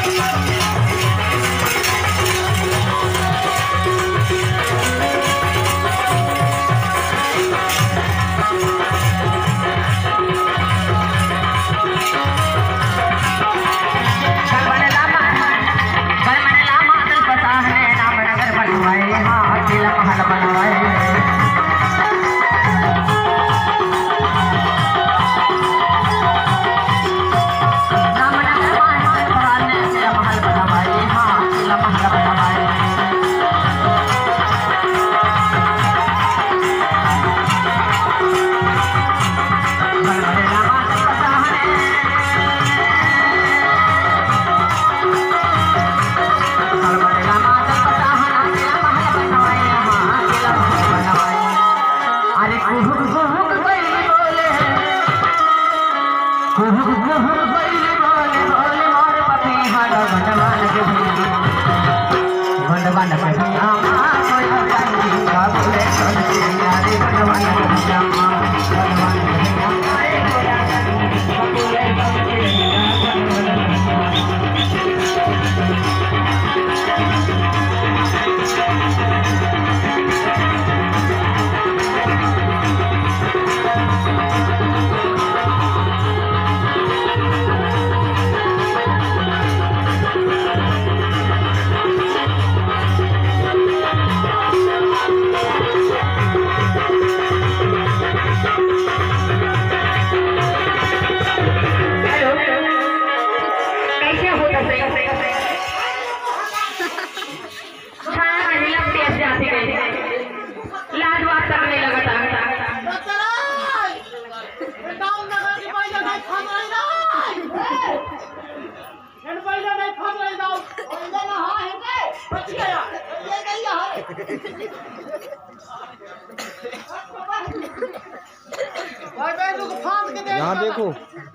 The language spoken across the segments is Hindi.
यहाँ देखो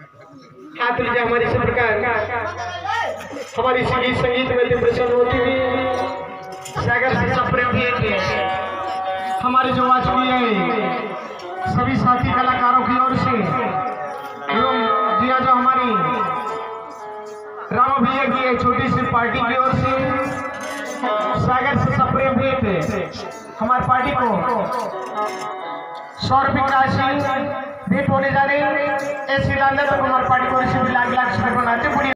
हमारी सरकार हमारी संगीत में प्रसन्न होती हुई सागर से प्रेम हमारे जो वाजपेयी है सभी साथी कलाकारों की ओर से एवं जिया जो हमारी रामा भैया की एक छोटी सी पार्टी की ओर से सागर से प्रेम भेंट हमारी पार्टी को 100 रुपये का भेंट होने जा रहे हैं। ऐसी हमारी पार्टी को लाख लाख बनाते